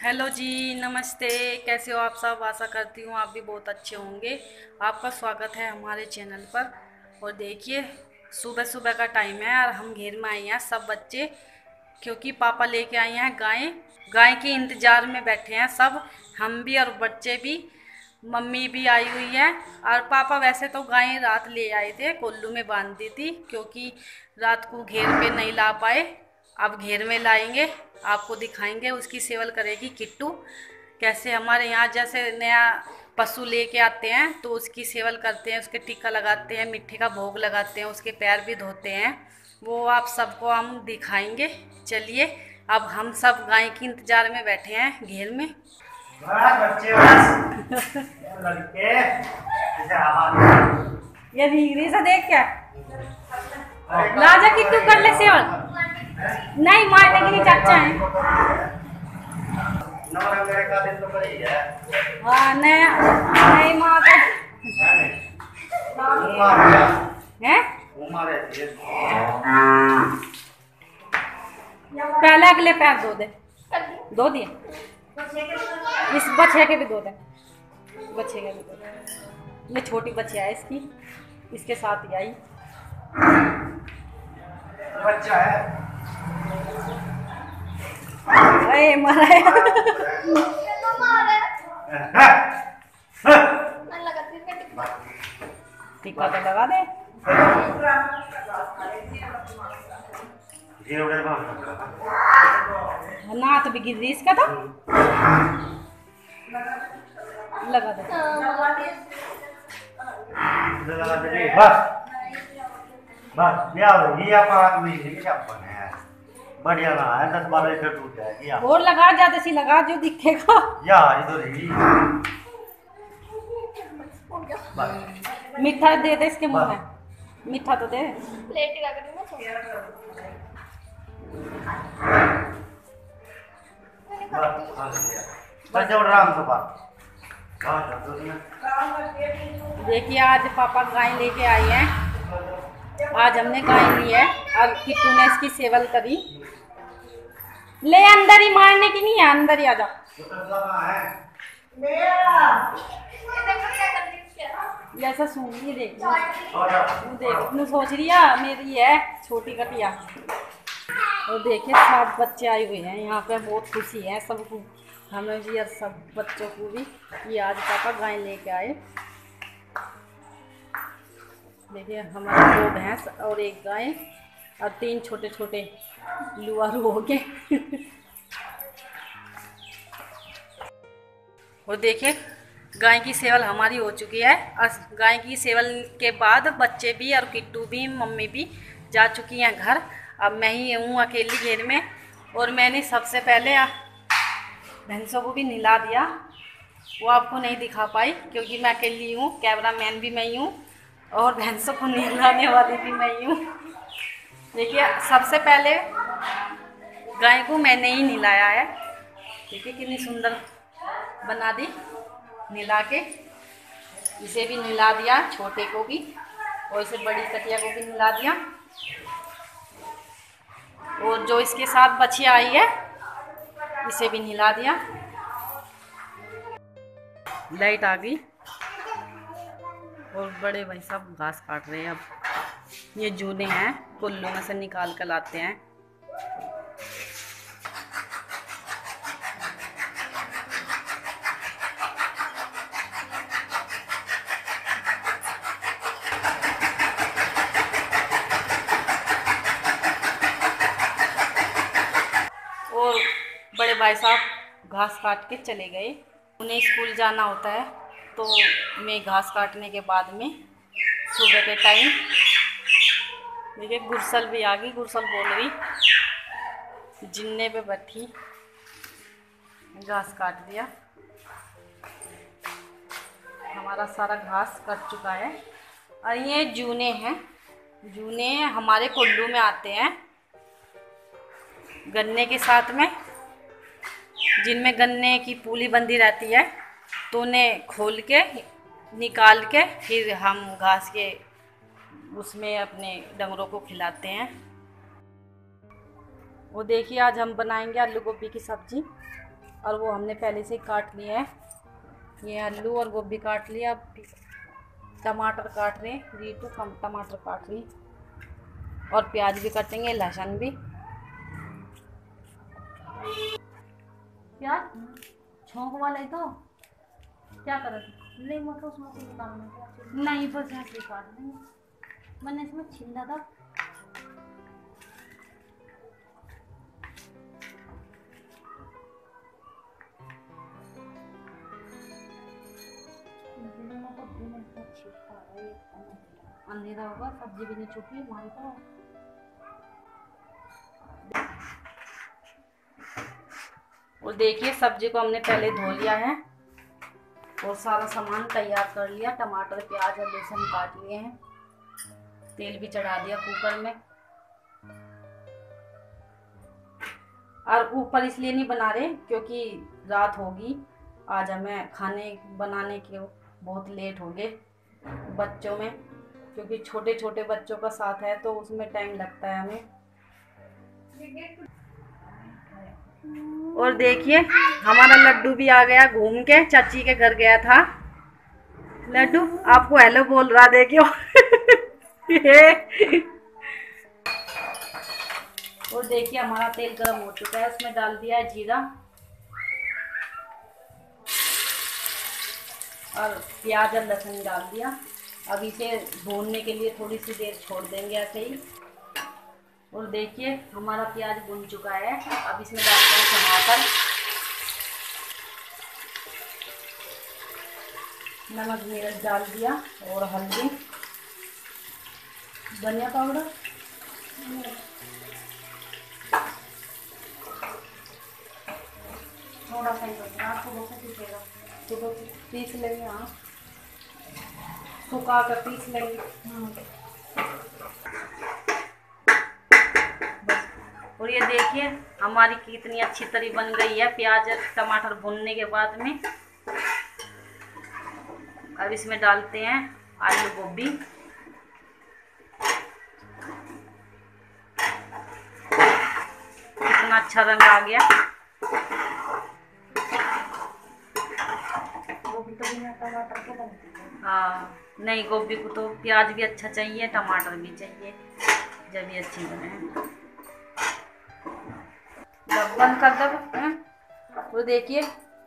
Hello जी, नमस्ते। कैसे हो आप सब? आशा करती हूँ आप भी बहुत अच्छे होंगे। आपका स्वागत है हमारे चैनल पर। और देखिए, सुबह सुबह का टाइम है और हम घेर में आए हैं सब बच्चे, क्योंकि पापा लेके आए हैं गाय। गाय के इंतज़ार में बैठे हैं सब, हम भी और बच्चे भी। मम्मी भी आई हुई है। और पापा वैसे तो गाय रात ले आए थे, कोल्लू में बांध दी थी, क्योंकि रात को घेर पे नहीं ला पाए। अब घेर में लाएंगे, आपको दिखाएंगे। उसकी सेवल करेगी किट्टू। कैसे हमारे यहाँ जैसे नया पशु लेके आते हैं तो उसकी सेवल करते हैं, उसके टीका लगाते हैं, मिट्टी का भोग लगाते हैं, उसके पैर भी धोते हैं। वो आप सबको हम दिखाएंगे। चलिए, अब हम सब गाय के इंतजार में बैठे हैं घेर में। बच्चे बस लड़के ये रीरी से देख क्या लाजा किट्टू कर ले सेवल। नहीं मारने के लिए चाचा है। नवरंगरे का दिन तो पड़ी है। हाँ, नया नहीं माँ का है। पहले अगले पैर दो दिए। इस बच्चे के भी दो दे। बच्चे के भी दो दे। ये छोटी बच्ची है इसकी, इसके साथ ही आई। बच्चा है। अरे मारा है। टीका तो लगा दे। नाथ भी गिर रही इसका तो लगा दे। बस बस ये आप में है बढ़िया ना है। 10-12 लीटर टूट जाएगी। और लगा जाते सी लगा जो दिखेगा यार इधर ही मीठा दे दे इसके मुंह में। मीठा तो दे। प्लेट रख दी ना देखिए, आज पापा गाय लेके आई हैं। आज हमने गाय ली है और किट्टू ने इसकी सेवल करी। ले अंदर ही, मारने की नहीं है, अंदर ही आ जा। जैसा सूंगी देख देख सोच रही है मेरी है छोटी कटिया। और देखिए, सब बच्चे आए हुए हैं यहाँ पे, बहुत खुशी है सबको, हमें भी और सब बच्चों को भी। ये आज पापा गाय लेके आए। देखिए, हमारे 2 भैंस और 1 गाय और 3 छोटे छोटे लुआरू हो गए। और देखिए, गाय की सेवल हमारी हो चुकी है। और गाय की सेवल के बाद बच्चे भी और किट्टू भी, मम्मी भी जा चुकी हैं घर। अब मैं ही हूँ अकेली घेर में। और मैंने सबसे पहले भैंसों को भी नहला दिया। वो आपको नहीं दिखा पाई क्योंकि मैं अकेली हूँ, कैमरा मैन भी मैं ही हूँ और भैंसों को नहलाने वाली भी मैं ही हूँ। देखिए, सबसे पहले गाय को मैंने ही नहलाया है। देखिए कितनी सुंदर बना दी नहला के। इसे भी नहला दिया, छोटे को भी, और इसे बड़ी कटिया को भी नहला दिया। और जो इसके साथ बछिया आई है इसे भी नहला दिया। लाइट आ गई और बड़े भाई साहब घास काट रहे हैं। अब ये जूने हैं, कुल्लू में से निकाल कर लाते हैं। और बड़े भाई साहब घास काट के चले गए, उन्हें स्कूल जाना होता है। तो मैं घास काटने के बाद में सुबह के टाइम देखिए गुरसल भी आ गई। गुरसल बोल रही जिन्ने पे बैठी, घास काट दिया। हमारा सारा घास कट चुका है। और ये जूने हैं, जूने हमारे कुल्लू में आते हैं गन्ने के साथ में, जिनमें गन्ने की पूली बंधी रहती है। तो उन्हें खोल के निकाल के फिर हम घास के उसमें अपने डंगरों को खिलाते हैं। वो देखिए आज हम बनाएंगे आलू गोभी की सब्जी। और वो हमने पहले से काट लिया है। ये आलू और गोभी काट लिया। अब टमाटर काट रहे हैं, रीतू कम टमाटर काट रही और प्याज भी काटेंगे, लहसुन भी। प्याज छोंक वाले तो क्या कर नहीं, मतलब उसमें से निकालना नहीं, बस ऐसे काट देंगे। मैंने इसमें छिला था। अंधेरा होगा, सब्जी भी नहीं छुपी हमारी तो। और देखिए सब्जी को हमने पहले धो लिया है और सारा सामान तैयार कर लिया। टमाटर, प्याज और लहसुन काट लिए हैं। तेल भी चढ़ा दिया कुकर में। और ऊपर इसलिए नहीं बना रहे क्योंकि रात होगी। आज हमें खाने बनाने के बहुत लेट हो गए बच्चों में, क्योंकि छोटे छोटे बच्चों का साथ है तो उसमें टाइम लगता है हमें। और देखिए हमारा लड्डू भी आ गया घूम के, चाची के घर गया था। लड्डू आपको हेलो बोल रहा, देखियो। और देखिए हमारा तेल गर्म हो चुका है, उसमें डाल दिया है जीरा और प्याज और लहसुन डाल दिया। अब इसे भूनने के लिए थोड़ी सी देर छोड़ देंगे ऐसे ही। और देखिए हमारा प्याज भुन चुका है। अब इसमें डालते हैं टमाटर, नमक मिर्च डाल दिया और हल्दी, धनिया पाउडर, थोड़ा सा ही बचना, आपको बहुत पीसेगा तो पीस लेंगे। हाँ सुखा कर पीस लेंगे। और ये देखिए हमारी कितनी अच्छी तरह बन गई है प्याज टमाटर भुनने के बाद में। अब इसमें डालते हैं आलू गोभी, कितना अच्छा रंग आ गया। गोभी तो बिना टमाटर के बनती है। हाँ नहीं, गोभी को तो प्याज भी अच्छा चाहिए, टमाटर भी चाहिए, जब भी अच्छी बने। बंद कर दो। वो देखिए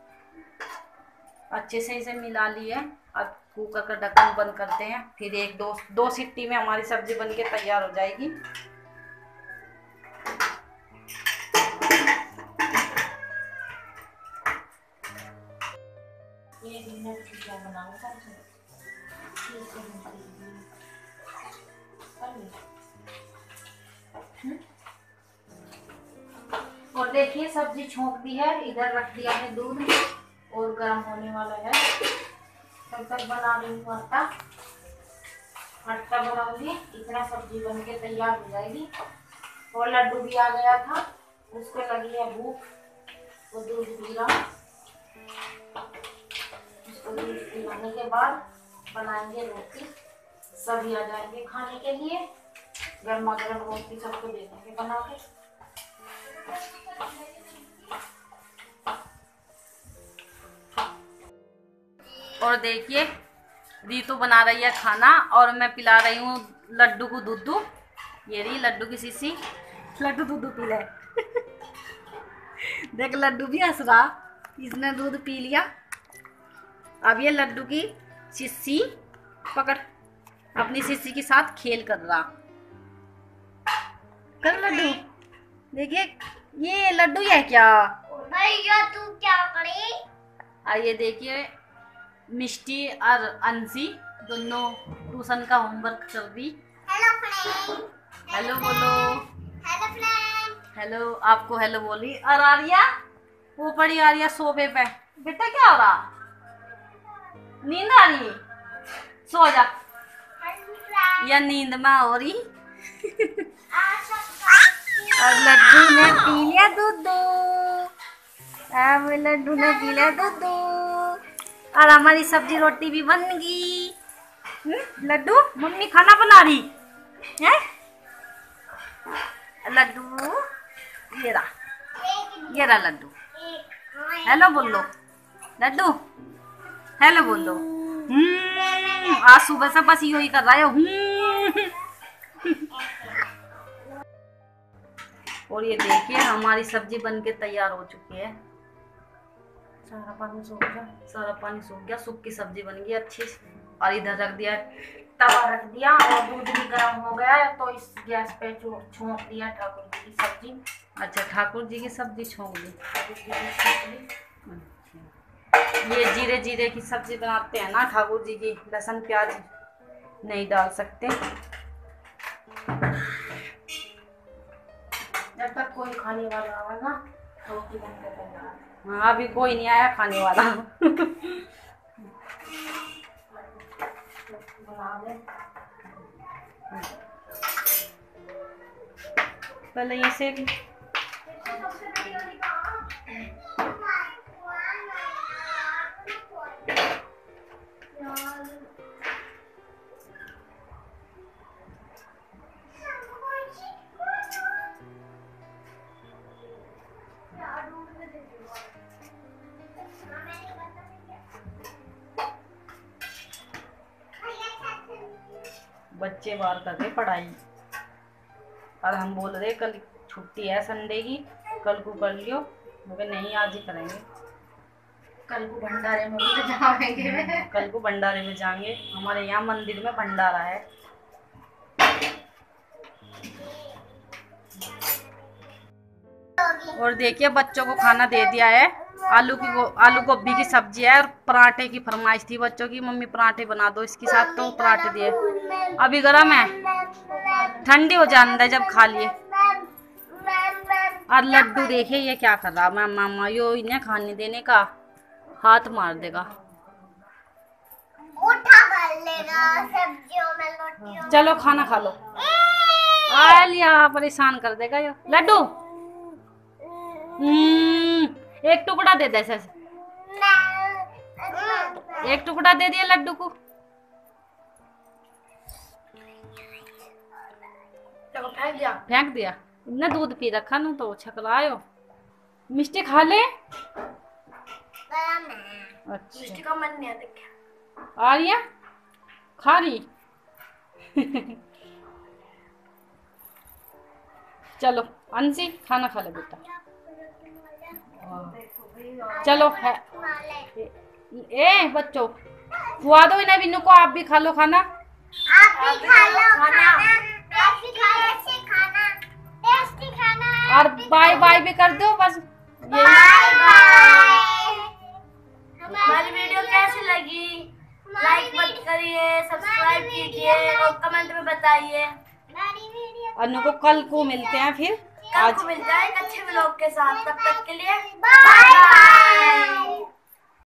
अच्छे से इसे मिला लिए। अब कुकर का ढक्कन बंद करते हैं, फिर एक दो सीटी में हमारी सब्जी बनके तैयार हो जाएगी। और देखिए सब्जी छोंक दी है, इधर रख दिया है दूध और गर्म होने वाला है। तब तक बना रही हूँ आटा बनाऊंगी, इतना सब्जी बन के तैयार हो जाएगी। और लड्डू भी आ गया था, उसको लगी है भूख, वो दूध पी रहा। उसको दूध पिलाने के बाद बनाएंगे रोटी, सभी आ जाएंगे खाने के लिए। गर्मा गर्म रोटी सबको दे देंगे बना के। और देखिए रीतू बना रही है खाना और मैं पिला रही हूँ लड्डू को दूध। ये रही लड्डू की शीशी, लड्डू दूध पी ले। देख लड्डू भी हंस रहा, इसने दूध पी लिया। अब ये लड्डू की शीशी पकड़, अपनी शीशी के साथ खेल कर रहा। कर लड्डू, देखिए ये लड्डू है क्या भैया, तू क्या करे? ये देखिए मिष्टी और अंशी दोनों ट्यूशन का होमवर्क कर दी। हेलो फ्रेंड, हेलो बोलो। हेलो फ्रेंड, हेलो, आपको हेलो बोली। और आर्या वो पड़ी, आर्या सोफे पे। बेटा क्या हो रहा, नींद आ रही है? सो जा, या नींद में हो रही। और लड्डू ने पी लिया दूध। अब लड्डू ने पी लिया दूध और हमारी सब्जी रोटी भी बन गई। लड्डू मम्मी खाना बना रही है। लड्डू ये रहा लड्डू। हेलो बोल लो लड्डू, हेलो बोल लो। आज सुबह से बस यही कर रहा है। और ये देखिए हमारी सब्जी बनके तैयार हो चुकी है। सारा पानी सूख गया, सारा पानी सूख गया, सूख की सब्जी बन गई अच्छी। और इधर रख दिया, तवा रख दिया और दूध भी गर्म हो गया है, तो इस गैस पे छोंक दिया ठाकुर जी की सब्जी। अच्छा, ठाकुर जी की सब्जी छोंक दी। ये जीरे जीरे की सब्जी बनाते हैं ना ठाकुर जी की, लहसुन प्याज नहीं डाल सकते। जब तक कोई खाने वाला आएगा तो हाँ, अभी कोई नहीं आया खाने वाला। पहले ये से बच्चे बाहर कर रहे पढ़ाई और हम बोल रहे कल छुट्टी है संडे की, कल को कर लियो। मगर नहीं, आज ही करेंगे। कल को भंडारे में भी तो जाएंगे। कल को भंडारे में जाएंगे, हमारे यहाँ मंदिर में भंडारा है। और देखिए बच्चों को खाना दे दिया है। आलू गोभी की सब्जी है और पराठे की फरमाइश थी बच्चों की, मम्मी पराठे बना दो इसके साथ, तो पराठे दिए। अभी गरम है, ठंडी हो जाने दे जब खा लिए। और लड्डू देखिए ये क्या कर रहा, मैं मामा यो इन्हें खाने देने का हाथ मार देगा। उठा कर लेगा सब्जियों में रोटियों। चलो खाना खा लो। आ लिया, परेशान कर देगा यो लड्डू। एक टुकड़ा दे दे, एक टुकड़ा दे दिया लड्डू को। चलो फेंक दिया, फेंक दिया। इतना दूध पी रखा ना तो छकलायो। मिष्टी खा ले। अच्छा, मिष्टी का मन नहीं है। आर्या खा रही। चलो अंशी खाना खा ले बेटा। चलो है ए बच्चों, खुआ दो इन्हें बिन्नू को, आप भी खा लो खाना। आप भी खा लो खाना, टेस्टी खाना, टेस्टी खाना। और बाय बाय भी कर दो बस। Bye bye. हमारी वीडियो कैसी लगी? लाइक मत करिए, सब्सक्राइब कीजिए और कमेंट में बताइए। अनु को कल को मिलते हैं फिर। आज मिलता है एक अच्छे व्लॉग के साथ, तब तक के लिए बाय बाय।